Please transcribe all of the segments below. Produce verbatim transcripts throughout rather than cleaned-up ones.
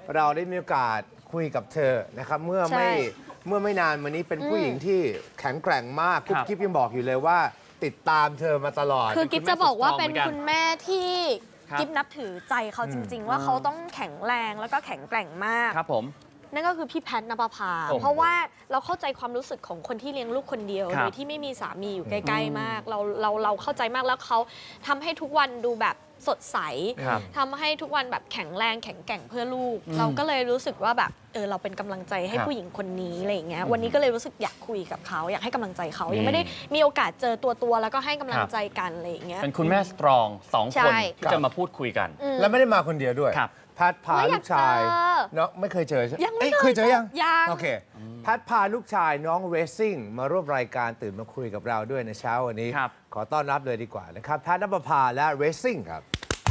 เราได้มีโอกาสคุยกับเธอนะครับเมื่อไม่เมื่อไม่นานมานี้เป็นผู้หญิงที่แข็งแกร่งมากกุ๊บกิ๊บยังบอกอยู่เลยว่าติดตามเธอมาตลอดคือกิ๊บจะบอกว่าเป็นคุณแม่ที่กิ๊บนับถือใจเขาจริงๆว่าเขาต้องแข็งแรงแล้วก็แข็งแกร่งมากครับผมนั่นก็คือพี่แพทณปภาเพราะว่าเราเข้าใจความรู้สึกของคนที่เลี้ยงลูกคนเดียวโดยที่ไม่มีสามีอยู่ใกล้ๆมากเราเราเราเข้าใจมากแล้วเขาทำให้ทุกวันดูแบบสดใสทำให้ทุกวันแบบแข็งแรงแข็งแกร่งเพื่อลูกเราก็เลยรู้สึกว่าแบบเออเราเป็นกำลังใจให้ผู้หญิงคนนี้อะไรอย่างเงี้ยวันนี้ก็เลยรู้สึกอยากคุยกับเขาอยากให้กำลังใจเขายังไม่ได้มีโอกาสเจอตัวตัวแล้วก็ให้กำลังใจกันอะไรอย่างเงี้ยเป็นคุณแม่สตรองสองคนที่จะมาพูดคุยกันแล้วไม่ได้มาคนเดียวด้วยพัดพาลูกชายเนาะไม่เคยเจอใช่ยังไม่เคยเจอยังยังโอเคพัดพาลูกชายน้องเรซซิ่งมาร่วมรายการตื่นมาคุยกับเราด้วยในเช้าวันนี้ขอต้อนรับเลยดีกว่านะครับพัดณปภาและเรซซิ่งครับ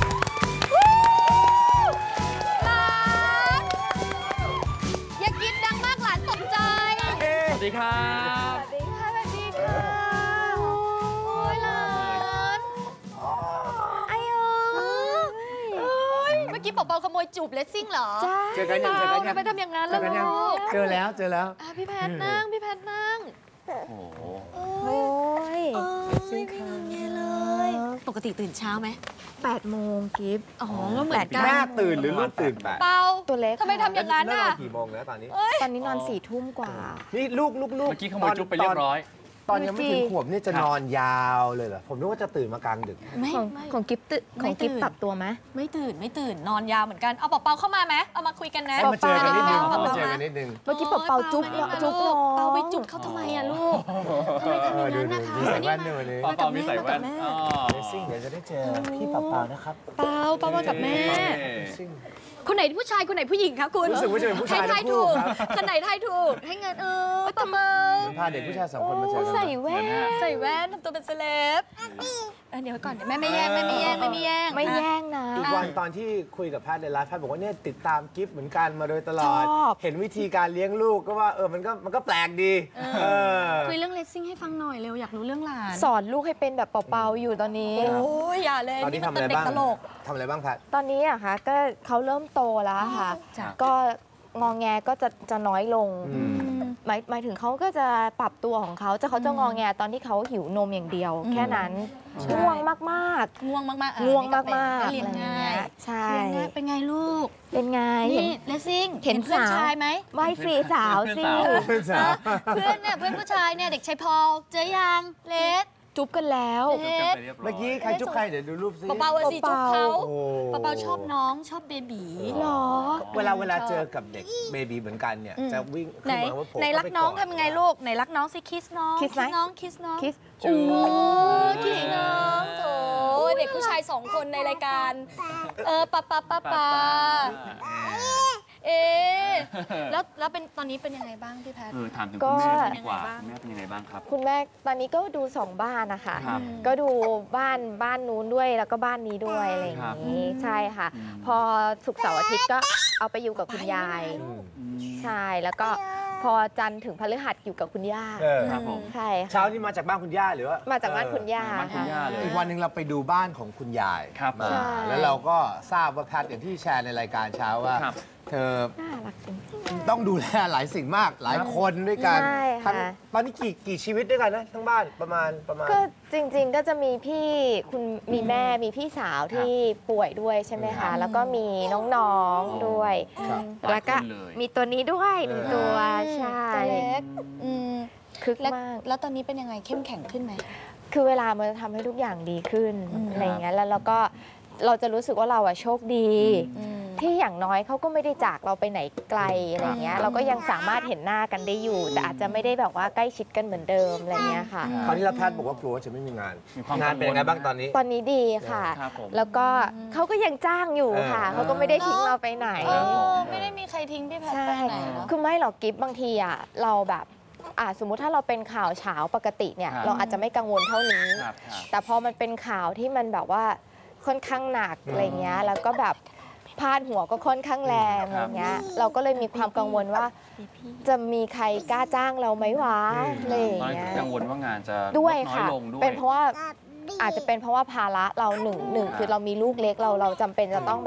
อย่ากินดังมากหลานตกใจสวัสดีครับสวัสดีค่ะสวัสดีค่ะโอ้ยหลานไอ้เอ้ยเมื่อกี้ปอเปาขโมยจูบเลสซิ่งเหรอเจอกันยังเจอกันยังไม่ทำอย่างนั้นแล้วเจอแล้วเจอแล้วพี่แพทนั่งพี่แพทนั่งโอ้โหโอ้ยไม่เป็นไงเลยปกติตื่นเช้าไหมแปดโมงกิฟต์อ๋อก็เหมือนกันแม่ตื่นหรือลูกตื่นแปดเปาตัวเล็กทำไมทำอย่างนั้นอ่ะกี่โมงแล้วตอนนี้ตอนนี้นอนสี่ทุ่มกว่านี่ลูกลูกลูกเมื่อกี้ขโมยจุ๊บไปเรียบร้อยตอนยังไม่ถึงขวบนี่จะนอนยาวเลยเหรอผมนึกว่าจะตื่นมากลางดึกของของกิฟต์ตื่นของกิฟต์ปรับตัวไหมไม่ตื่นไม่ตื่นนอนยาวเหมือนกันเอาเปาเข้ามาไหมเอามาคุยกันนะมาเจอกันนิดนึงมาเจอกันนิดนึงเมื่อกี้เปาจุ๊บจุ๊บลงเปาไปจุ๊บเขาทำไมอะลูกทำไมทำอย่างนั้นนะคะใส่แว่นด้วยวันนี้เปามีใส่แว่นเรซซิ่งเดี๋ยวจะได้เจอพี่เปาๆนะครับเปาเปามากับแม่คนไหนผู้ชายคนไหนผู้หญิงคะคุณรู้สึกว่าจะเป็นผู้ชายทั้งคู่ครับคนไหนทายถูกให้เงินเออเปาพาเด็กผู้ชายสองคนมาเจอกันใส่แว่นใส่แว่นทำตัวเป็นเซเลบเดี๋ยวก่อนแม่ไม่แย่งแม่ไม่แย่งไม่ไม่แย่งไม่แย่งนะอีกวันตอนที่คุยกับแพทย์ในไลฟ์แพทย์บอกว่าเนี่ยติดตามกิฟต์เหมือนกันมาโดยตลอดเห็นวิธีการเลี้ยงลูกก็ว่าเออมันก็มันก็แปลกดีคุยเรื่องเลสซิ่งให้ฟังหน่อยเร็วอยากรู้เรื่องหลานสอนลูกให้เป็นแบบเปาๆอยู่ตอนนี้โอ้ยอย่าเลยตอนนี้ทำอะไรบ้างทำอะไรบ้างแพทย์ตอนนี้อะคะก็เขาเริ่มโตแล้วค่ะก็งองแงก็จะจะน้อยลงหมายหมายถึงเขาก็จะปรับตัวของเขาจะเขาจะงองแงตอนที่เขาหิวนมอย่างเดียวแค่นั้นง่วงมากๆง่วงมากๆง่วงมากๆเลี้ยงง่ายใช่เป็นไงลูกเป็นไงเห็นเลสซิ่งเห็นเพื่อนชายไหมไม่สิสาวสิเพื่อนสาวเพื่อนเนี่ยเพื่อนผู้ชายเนี่ยเด็กชายพอลเจอยังเลสจุ๊บกันแล้วเมื่อกี้ใครจุ๊บใครเดี๋ยวดูรูปซิเปาๆสิจุ๊บเขาเปาๆชอบน้องชอบเบบีหรอเวลาเวลาเจอกับเด็กเบบีเหมือนกันเนี่ยจะวิ่งไหนไหนรักน้องทำยังไงลูกไหนรักน้องสิคิสน้องคิสน้องคิสน้องคิสโอ้คิสน้องโถเด็กผู้ชายสองคนในรายการเออป้าป้าป้าป้าเอแล้วแล้วเป็นตอนนี้เป็นยังไงบ้างพี่แพทย์เออถามถึงคุณแม่ดีกว่าคุณแม่เป็นยังไงบ้างครับคุณแม่ตอนนี้ก็ดูสองบ้านนะคะก็ดูบ้านบ้านนู้นด้วยแล้วก็บ้านนี้ด้วยอะไรอย่างนี้ใช่ค่ะพอศุกร์เสาร์อาทิตย์ก็เอาไปอยู่กับคุณยายใช่แล้วก็พอจันทร์ถึงพฤหัสอยู่กับคุณย่าใช่เช้านี้มาจากบ้านคุณย่าหรือว่ามาจากบ้านคุณย่าค่ะอีกวันหนึ่งเราไปดูบ้านของคุณยายมาแล้วเราก็ทราบว่าแพทย์อย่างที่แชร์ในรายการเช้าว่าเธอต้องดูแลหลายสิ่งมากหลายคนด้วยกันตอนนี้กี่กี่ชีวิตด้วยกันนะทั้งบ้านประมาณประมาณก็จริงๆก็จะมีพี่คุณมีแม่มีพี่สาวที่ป่วยด้วยใช่ไหมคะแล้วก็มีน้องๆด้วยแล้วก็มีตัวนี้ด้วยหนึ่งตัวใช่ตัวเล็กคึกมากแล้วตอนนี้เป็นยังไงเข้มแข็งขึ้นไหมคือเวลามันจะทำให้ทุกอย่างดีขึ้นอะไรเงี้ยแล้วเราก็เราจะรู้สึกว่าเราอะโชคดีที่อย่างน้อยเขาก็ไม่ได้จากเราไปไหนไกลอะไรเงี้ยเราก็ยังสามารถเห็นหน้ากันได้อยู่แต่อาจจะไม่ได้แบบว่าใกล้ชิดกันเหมือนเดิมอะไรเงี้ยค่ะคราวนี้แพทย์บอกว่ากลัวว่าจะไม่มีงานงานเป็นยังไงบ้างตอนนี้ตอนนี้ดีค่ะแล้วก็เขาก็ยังจ้างอยู่ค่ะเขาก็ไม่ได้ทิ้งเราไปไหนไม่ได้มีใครทิ้งพี่แพทย์ไปไหนเนาะคือไม่หรอกกิฟบางทีอะเราแบบอ่าสมมุติถ้าเราเป็นข่าวเช้าปกติเนี่ยเราอาจจะไม่กังวลเท่านี้แต่พอมันเป็นข่าวที่มันแบบว่าค่อนข้างหนักอะไรเงี้ยแล้วก็แบบพาดหัวก็ค่อนข้างแรงอะไรเงี้ยเราก็เลยมีความกังวลว่าจะมีใครกล้าจ้างเราไหมวะอะไรเงี้ยกังวลว่างานจะด้วยค่ะเป็นเพราะว่าอาจจะเป็นเพราะว่าภาระเราหนึ่งหนึ่งคือเรามีลูกเล็กเราเราจำเป็นจะต้องแบบ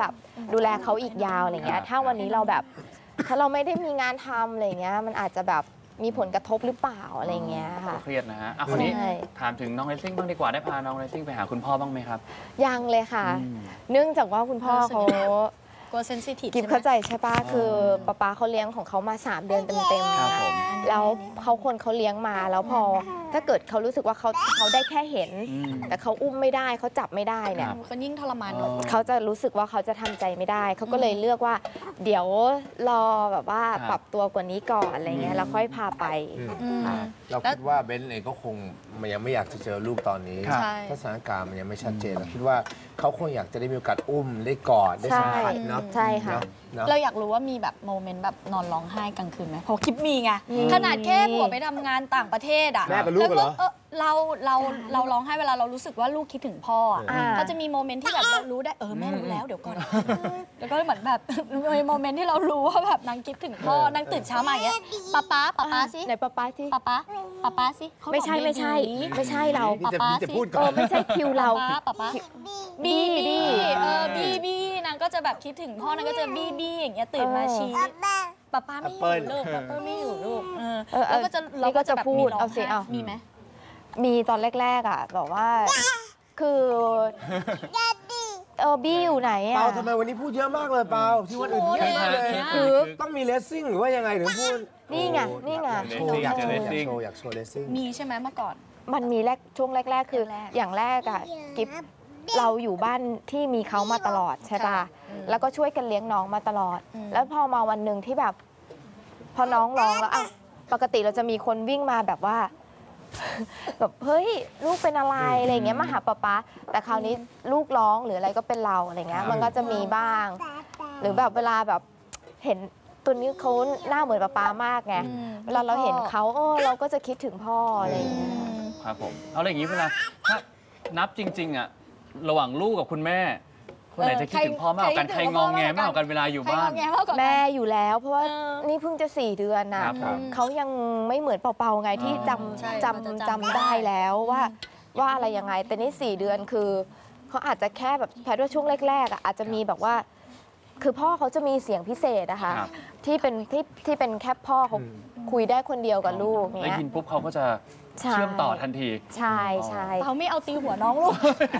ดูแลเขาอีกยาวอะไรเงี้ยถ้าวันนี้เราแบบถ้าเราไม่ได้มีงานทำอะไรเงี้ยมันอาจจะแบบมีผลกระทบหรือเปล่าอะไรเงี้ยค่ะเครียดนะฮะอ่ะคนนี้ถามถึงน้องเรซซิ่งบ้างดีกว่าได้พาน้องเรซซิ่งไปหาคุณพ่อบ้างไหมครับยังเลยค่ะเนื่องจากว่าคุณพ่อเขากลัวเซนซิทีฟกิฟเข้าใจใช่ปะคือป๊าป๊าเขาเลี้ยงของเขามาสามเดือนเต็มๆแล้วเขาคนเขาเลี้ยงมาแล้วพอถ้าเกิดเขารู้สึกว่าเขาเขาได้แค่เห็นแต่เขาอุ้มไม่ได้เขาจับไม่ได้เนี่ยเขายิ่งทรมานเขาจะรู้สึกว่าเขาจะทำใจไม่ได้เขาก็เลยเลือกว่าเดี๋ยวรอแบบว่าปรับตัวกว่านี้ก่อนอะไรเงี้ยแล้วค่อยพาไปเราคิดว่าเบนเองก็คงมันยังไม่อยากจะเจอลูกตอนนี้ถ้าสถานการณ์มันยังไม่ชัดเจนเราคิดว่าเขาคงอยากจะได้มีโอกาสอุ้มได้กอดได้สัมผัสเนาะใช่ค่ะเราอยากรู้ว่ามีแบบโมเมนต์แบบนอนร้องไห้กลางคืนไหมเพราะคลิปมีไงขนาดแค่ผัวไปทำงานต่างประเทศอ่ะแม่กับลูกเหรอเราเราเราร้องไห้เวลาเรารู้สึกว่าลูกคิดถึงพ่ออ่ะก็จะมีโมเมนต์ที่แบบเรารู้ได้เออแม่รู้แล้วเดี๋ยวก่อนแล้วก็เหมือนแบบมีโมเมนต์ที่เรารู้ว่าแบบนางคิดถึงพ่อนางตื่นเช้ามาอย่างเงี้ยป๊าป๊าป๊าป๊าสิไหนป๊าป๊าสิป๊าป๊าป๊าป๊าสิไม่ใช่ไม่ใช่ไม่ใช่เราป๊าป๊าสิเออไม่ใช่คิวเราป๊าป๊าบีบีเออบีบีนางก็จะแบบคิดถึงพ่อนางก็จะบีบีอย่างเงี้ยตื่นมาชี้ป๊าป๊าไม่อยู่ลูกป๊าป๊าไม่อยู่ลูกแล้วก็จะเราก็จะพูดเอาสิเอามีไหมมีตอนแรกๆอ่ะบอกว่าคือเออบี้อยู่ไหนอ่ะเปาทำไมวันนี้พูดเยอะมากเลยเปาที่วันอื่นเยอะมากเลยคือต้องมีเลสซิ่งหรือว่ายังไงถึงพูดนี่ไงนี่ไงโชว์อยากโชว์อยากโชว์อยากโชว์เลสซิ่งมีใช่ไหมเมื่อก่อนมันมีแรกช่วงแรกๆคืออย่างแรกอ่ะกิฟเราอยู่บ้านที่มีเขามาตลอดใช่ป่ะแล้วก็ช่วยกันเลี้ยงน้องมาตลอดแล้วพอมาวันหนึ่งที่แบบพอน้องร้องแล้วอ่ะปกติเราจะมีคนวิ่งมาแบบว่าแบบเฮ้ยลูกเป็นอะไรอะไรเงี้ยมาหาป๊าป๊าแต่คราวนี้ลูกร้องหรืออะไรก็เป็นเราอะไรเงี้ยมันก็จะมีบ้างหรือแบบเวลาแบบเห็นตัวนี้เขาหน้าเหมือนป๊าป๊ามากไงเวลาเราเห็นเขาเออเราก็จะคิดถึงพ่ออะไรเงี้ยครับผมเอาอะไรอย่างนี้เวลาถ้านับจริงๆอ่ะระหว่างลูกกับคุณแม่คนไหนจะคิดถึงพ่อมากกว่ากันใครงองแงมากกว่ากันเวลาอยู่บ้านแม่อยู่แล้วเพราะว่านี่เพิ่งจะสี่เดือนนะเขายังไม่เหมือนเป่าๆไงที่จำจำจำได้แล้วว่าว่าอะไรยังไงแต่นี่สี่เดือนคือเขาอาจจะแค่แบบแพทย์ว่าช่วงแรกๆอ่ะอาจจะมีแบบว่าคือพ่อเขาจะมีเสียงพิเศษนะคะที่เป็นที่ที่เป็นแค่พ่อเขาคุยได้คนเดียวกับลูกเนี้ยได้ยินปุ๊บเขาก็จะเชื่อมต่อทันทีใช่ใช่เขาไม่เอาตีหัวน้องลูก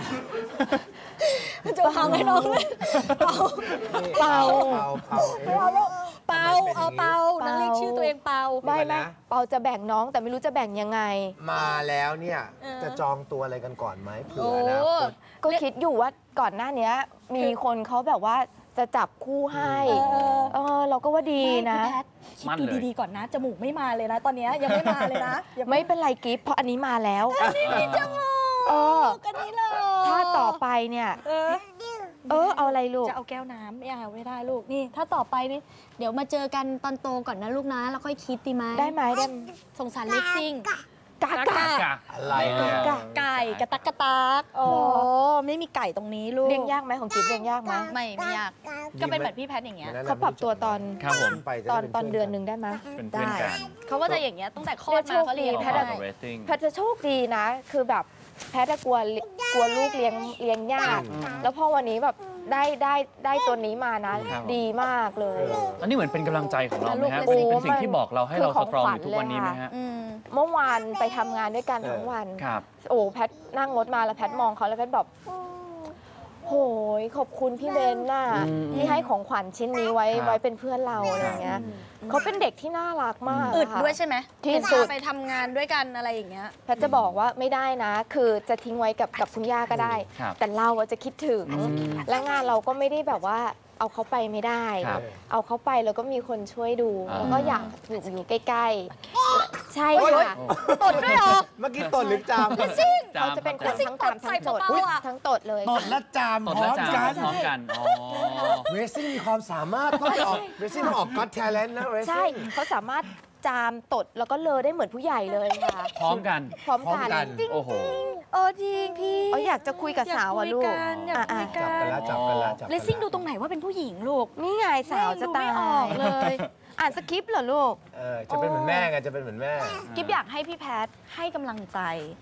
จะทำให้น้องเลยเปาเปาเปาเปาเปาเอาเปานั่งเรียกชื่อตัวเองเปาไม่ไม่เปาจะแบ่งน้องแต่ไม่รู้จะแบ่งยังไงมาแล้วเนี่ยจะจองตัวอะไรกันก่อนไหมเผื่อนะก็คิดอยู่ว่าก่อนหน้านี้มีคนเขาแบบว่าจะจับคู่ให้เออเราก็ว่าดีนะคิดดูดีๆก่อนนะจมูกไม่มาเลยนะตอนนี้ยังไม่มาเลยนะไม่เป็นไรกิฟเพราะอันนี้มาแล้วอันนี้มีจมูกเออกันนี้เลยถ้าต่อไปเนี่ยเออเอาอะไรลูกจะเอาแก้วน้ำไม่เอาไม่ได้ลูกนี่ถ้าต่อไปนี่เดี๋ยวมาเจอกันตอนโตก่อนนะลูกนะแล้วค่อยคิดดีไหมได้ไหมได้สงสารเลสซิ่งกากาอะไรไก่กระตักกระตักโอ้ไม่มีไก่ตรงนี้ลูกเลี้ยงยากไหมของกิ๊บเลี้ยงยากไหมไม่ไม่ยากก็เป็นแบบพี่แพทอย่างเงี้ยเขาปรับตัวตอนตอนตอนเดือนหนึ่งได้ไหมได้เขาก็จะอย่างเงี้ยตั้งแต่คลอดมาเขาเลี้ยงแพทแพทจะโชคดีนะคือแบบแพทกลัวกลัวลูกเลี้ยงเลี้ยงยากแล้วพอวันนี้แบบได้ได้ได้ตัวนี้มานะดีมากเลยอันนี้เหมือนเป็นกำลังใจของเราไหมฮะเป็นสิ่งที่บอกเราให้เราสตรองอยู่ทุกวันนี้ไหมฮะเมื่อวานไปทำงานด้วยกันทั้งวันโอ้แพทนั่งรถมาแล้วแพทมองเขาแล้วแพทแบบโหยขอบคุณพี่เบนน่ะที่ให้ของขวัญชิ้นนี้ไว้ไว้เป็นเพื่อนเราอะไรเงี้ยเขาเป็นเด็กที่น่ารักมากอึดด้วยใช่ไหมที่สุดไปทำงานด้วยกันอะไรอย่างเงี้ยแพทจะบอกว่าไม่ได้นะคือจะทิ้งไว้กับกับคุณย่าก็ได้แต่เราจะคิดถึงและงานเราก็ไม่ได้แบบว่าเอาเขาไปไม่ได้เอาเขาไปแล้วก็มีคนช่วยดูแล้วก็อยากอยู่อยู่ใกล้ๆใช่ค่ะตดด้วยเหรอเมื่อกี้ตดหรือจามเขาจะเป็นคนทั้งตามทั้งตดทั้งตดเลยตดและจามพร้อมกันพร้อมกันเรซซิ่งมีความสามารถต้องออกเรซซิ่งต้องออกก็อตแทเลนต์นะเรซซิ่งใช่เขาสามารถจามตดแล้วก็เลอได้เหมือนผู้ใหญ่เลยค่ะพร้อมกันพร้อมกันโอ้โหเออจริงพี่เอออยากจะคุยกับสาวอ่ะลูกอยากคุยกันจับกันแล้วจับกันแล้วเลสซิ่งดูตรงไหนว่าเป็นผู้หญิงลูกนี่ไงสาวจะตายออกเลยอ่านสคริปต์เหรอลูกเออจะเป็นเหมือนแม่ไงจะเป็นเหมือนแม่กิ๊บอยากให้พี่แพทให้กำลังใจ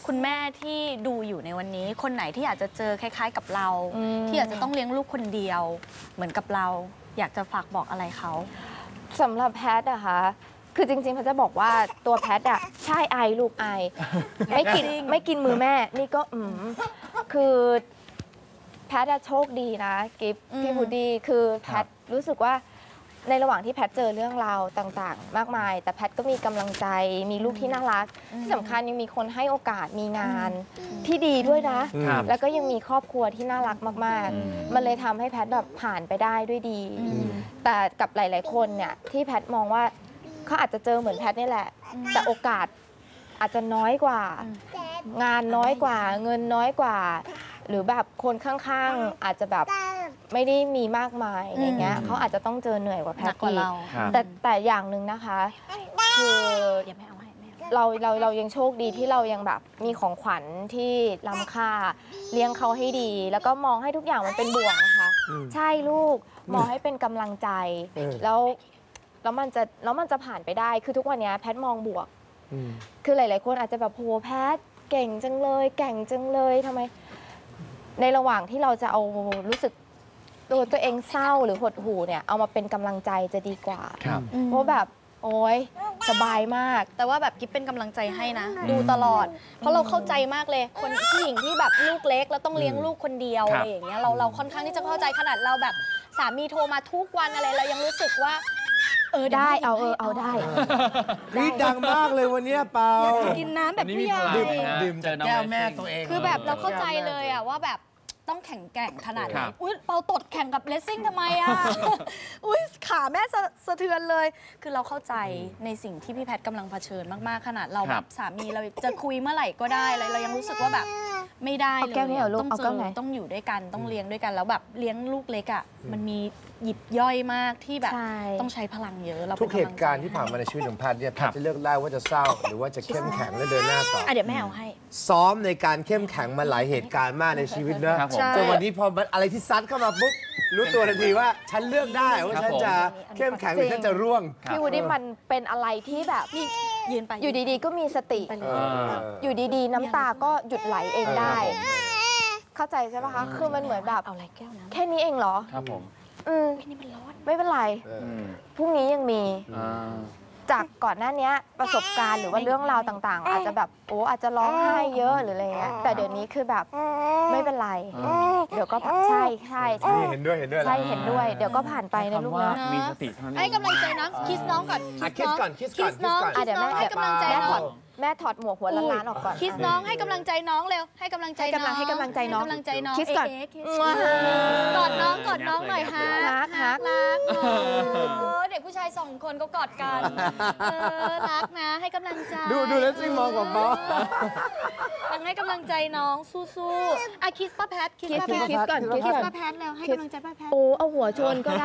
คุณแม่ที่ดูอยู่ในวันนี้ คนไหนที่อยากจะเจอคล้ายๆกับเราอืมที่อยากจะต้องเลี้ยงลูกคนเดียว เหมือนกับเรา อยากจะฝากบอกอะไรเขาสำหรับแพทย์อะคะคือจริงๆแพทย์จะบอกว่าตัวแพทย์อะใช่ไอลูกไอ ไม่กินไม่กินมือแม่ นี่ก็อืมคือแพทย์อะโชคดีนะกิฟต์พี่บูดดี้คือแพทย์รู้สึกว่าในระหว่างที่แพทย์เจอเรื่องราวต่างๆ มากมาย แต่แพทย์ก็มีกำลังใจ มีลูกที่น่ารัก ที่สำคัญยังมีคนให้โอกาสมีงานที่ดีด้วยนะครับแล้วก็ยังมีครอบครัวที่น่ารักมากๆ มันเลยทำให้แพทย์แบบผ่านไปได้ด้วยดี แต่กับหลายๆคนเนี่ยที่แพทย์มองว่าเขาอาจจะเจอเหมือนแพทย์นี่แหละ แต่โอกาสอาจจะน้อยกว่า งานน้อยกว่า เงินน้อยกว่า หรือแบบคนข้างๆอาจจะแบบไม่ได้มีมากมายอะไรเงี้ยเขาอาจจะต้องเจอเหนื่อยกว่าแพหนัทกย์กว่าอีกเราครับแต่แต่อย่างหนึ่งนะคะ คืออย่าไม่เอาให้ไม่เอาเราเราเรายังโชคดีที่เรายังแบบมีของขวัญที่ล้ำค่า เลี้ยงเขาให้ดี แล้วก็มองให้ทุกอย่างมันเป็นบวกนะคะ ใช่ลูกมองให้เป็นกำลังใจเออแล้วแล้วมันจะแล้วมันจะผ่านไปได้ คือทุกวันนี้แพทย์มองบวกอืมคือหลาย ๆ คนอาจจะแบบโหแพทย์เก่งจังเลยเก่งจังเลยทำไม ในระหว่างที่เราจะเอารู้สึกตัวตัวเองเศร้าหรือหดหู่เนี่ยเอามาเป็นกำลังใจจะดีกว่าครับเพราะแบบโอ๊ยสบายมากแต่ว่าแบบกิ๊บเป็นกำลังใจให้นะ ดูตลอด เพราะเราเข้าใจมากเลย คนผู้หญิงที่แบบลูกเล็กแล้วต้องเลี้ยงลูกคนเดียวครับอะไรอย่างเงี้ยเราเราค่อนข้างที่จะเข้าใจขนาดเราแบบสามีโทรมาทุกวันอะไรเรายังรู้สึกว่า เออได้ยวเอาเอให้อเอาได้กรี๊ดดังมากเลยวันเนี้ยเปากินน้ำแบวับนนี้ผู้มีใหพญ่ลังนะฮะดื่มเจอน้องแก้วเรซแม่ซิ่งตัวเองคือแบบเราเข้าใจแก้วแม่เลยอะว่าแบบต้องแข่งแกร่งขนาดไหคน รับอุ้ยเปาตดแข่งกับเลสซิ่งทำไมอะ อุ้ยขาแม่สะสะเทือนเลย คือเราเข้าใจในสิ่งที่พี่แพทย์กำลังเผชิญมากๆขนาดเราคแบรับบสามีเราจะคุยเมื่อไหร่ก็ได้เลยเรายังรู้สึกว่าแบบไม่ได้เลยเอาแก้วนี้เหรอลูกต้องเอาเจแก้วอไหนต้องอยู่ด้วยกันต้องเลี้ยงด้วยกันแล้วแบบเลี้ยงลูกเล็กอะมันมีหยิบย่อยมากที่แบบใช่ต้องใช้พลังเยอะเราทุกป็นเหำลังตุใจการณ์ที่ผ่านมาในชีวิตของแพทย์เนี่ยแพครัทบย์จะเลือกได้ว่าจะเศร้า หรือว่าจะเข้มแข็งและเดินหน้าต่ออ่ะเดี๋ยวแม่เอาให้ซ้อมในการเข้มแข็งมาหลายเหตุการณ์มากในชีวิตนะครับผมจนวันนี้พอมันอะไรที่ซัดเข้ามาปุ๊บรู้ตัวทันทีว่าฉันเลือกได้ว่าครับฉันจะเข้มแข็งหรือฉันจะร่วงพี่วูดดี้มันเป็นอะไรที่แบบนี่ยืนไปอยู่ดีๆ ก็มีสติไปเลเอย ออยู่ดีๆ น้ำตาก็หยุดไหลเองได้ เข้าใจใช่ปะคะ คือมันเหมือนแบบเอาอะไรแก้วน้ำแค่นี้เองเหรอครับผมอืมนี่มันร้อนไม่เป็นไรเอออืมพรุ่งนี้ยังมีอ่าจากก่อนหน้านี้ประสบการณ์หรือว่าเรื่องราวต่างๆ อาจจะแบบโอ้อาจจะร้องไห้เยอะหรืออะไรเงี้ย แต่เดี๋ยวนี้คือแบบไม่เป็นไร เดี๋ยวก็ผ่านใช่ใช่ใช่นี่เห็นด้วยเห็นด้วยใช่แล้วเห็นด้วย เดี๋ยวก็ผ่านไปนะลูกคำว่านะมีสติเท่านั้นเองให้กำลังใจน้องคิสน้องก่อนอ่ะคิสก่อนคิสก่อนคิสน้องคิสก่อนคิสน้องอ่ะเดี๋ยวแม่ให้กำลังใจแม่น้ถออง ดแม่ถอดหมวกหัวล้านๆออกก่อนคิสน้องให้กำลังใจน้องเร็วให้กำลังใจให้กำลังให้กำลังใจน้องให้กำลังใจน้องคิสก่อนเอ๊ะคิสกอดน้องกอดน้องหน่อยฮะฮักฮักรักเออเด็กผู้ชายสองคนก็กอดกันเออรักนะให้กำลังใจดูดูแล้วซิ่งมองกับป๊อยังให้กำลังใจน้องสู้ๆอ่ะคิสป้าแพทคิสคิสป้าแพทคิสก่อนคิสคิสก่อนป้าแพทแล้วให้กำลังใจป้าแพทโอ้เอาหัวชนก็ได้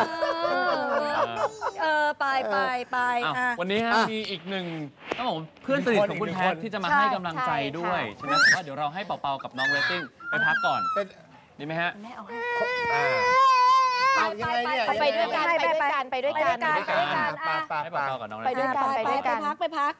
เออไปไปไปอ้าวอ่ะวันนี้ฮะมีอีกหนึ่งต้องบอกว่าเพื่อนสนิทของคุณแพทย์ที่จะมาให้กำลังใจด้วย ใช่ไหมแต่ว่าเดี๋ยวเราให้เปาๆกับน้องเรตติ้งไปพักก่อนเป็นดีไหมฮะแม่เอาให้อ่าเอายังไงเนี่ยไปด้วยกันไปด้วยกันไปด้วยกันไปด้วยกันไปไปให้ไปเปาๆกับน้องเรไปตด้ติ้วยงกันไปด้วยไปกันพักไปพัก